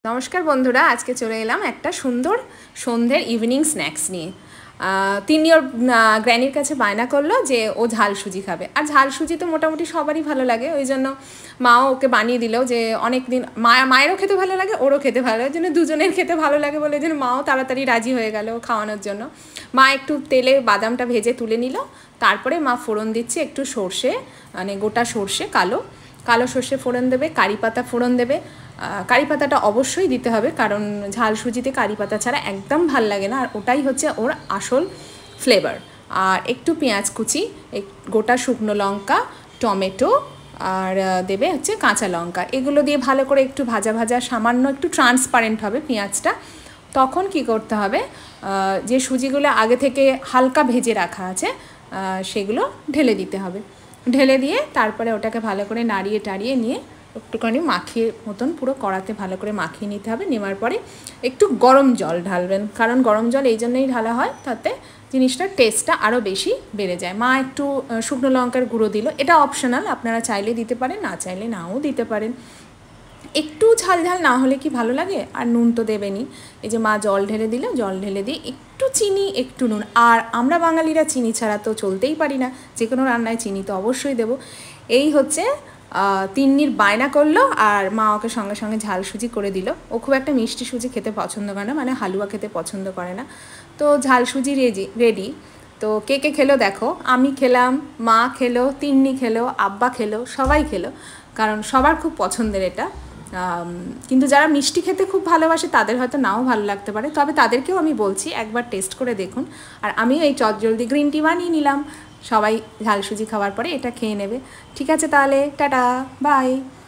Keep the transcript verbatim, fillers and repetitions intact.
নমস্কার বন্ধুরা, আজকে চলে এলাম একটা সুন্দর সন্ধ্যের ইভিনিং স্ন্যাক্স নিয়ে। তিনি ওর গ্র্যানির কাছে বায়না করলো যে ও ঝাল সুজি খাবে, আর ঝাল সুজি তো মোটামুটি সবারই ভালো লাগে। ওই জন্য মাও ওকে বানিয়ে দিল যে অনেক দিন মা মায়েরও খেতে ভালো লাগে, ওরও খেতে ভালো লাগে, জন্য দুজনের খেতে ভালো লাগে বলে যেন মাও তাড়াতাড়ি রাজি হয়ে গেল খাওয়ানোর জন্য। মা একটু তেলে বাদামটা ভেজে তুলে নিল, তারপরে মা ফোড়ন দিচ্ছে একটু সর্ষে, মানে গোটা সর্ষে, কালো কালো সর্ষে ফোড়ন দেবে, কারি পাতা ফোড়ন দেবে। কারি পাতাটা অবশ্যই দিতে হবে, কারণ ঝাল সুজিতে কারি পাতা ছাড়া একদম ভাল লাগে না, আর ওটাই হচ্ছে ওর আসল ফ্লেভার। আর একটু পেঁয়াজ কুচি, গোটা শুকনো লঙ্কা, টমেটো, আর দেবে হচ্ছে কাঁচা লঙ্কা। এগুলো দিয়ে ভালো করে একটু ভাজা ভাজা, সামান্য একটু ট্রান্সপারেন্ট হবে পেঁয়াজটা। তখন কি করতে হবে, যে সুজিগুলো আগে থেকে হালকা ভেজে রাখা আছে সেগুলো ঢেলে দিতে হবে। ঢেলে দিয়ে তারপরে ওটাকে ভালো করে নাড়িয়ে টাড়িয়ে নিয়ে একটুখানি মাখিয়ে মতন পুরো কড়াতে ভালো করে মাখিয়ে নিতে হবে। নেওয়ার পরে একটু গরম জল ঢালবেন, কারণ গরম জল এই জন্যই ঢালা হয়, তাতে জিনিসটার টেস্টটা আরও বেশি বেড়ে যায়। মা একটু শুকনো লঙ্কার গুঁড়ো দিল, এটা অপশনাল, আপনারা চাইলে দিতে পারেন, না চাইলে নাও দিতে পারেন। একটু ঝাল ঝাল না হলে কি ভালো লাগে? আর নুন তো দেবেনই। এই যে মা জল ঢেলে দিল, জল ঢেলে দিয়ে একটু চিনি, একটু নুন। আর আমরা বাঙালিরা চিনি ছাড়া তো চলতেই পারি না, যে কোনো রান্নায় চিনি তো অবশ্যই দেবো। এই হচ্ছে তিন্নির বায়না করলো, আর মা ওকে সঙ্গে সঙ্গে ঝাল সুজি করে দিল। ও খুব একটা মিষ্টি সুজি খেতে পছন্দ করে না, মানে হালুয়া খেতে পছন্দ করে না। তো ঝাল সুজি রেডি রেডি তো কে কে খেলো দেখো। আমি খেলাম, মা খেলো, তিন্নি খেলো, আব্বা খেলো, সবাই খেলো, কারণ সবার খুব পছন্দের এটা। কিন্তু যারা মিষ্টি খেতে খুব ভালোবাসে তাদের হয়তো নাও ভালো লাগতে পারে, তবে তাদেরকেও আমি বলছি একবার টেস্ট করে দেখুন। আর আমিও এই চটজলদি গ্রিন টি বানিয়ে নিলাম, সবাই ঝাল সুজি খাওয়ার পরে এটা খেয়ে নেবে। ঠিক আছে তাহলে, টাটা, বাই।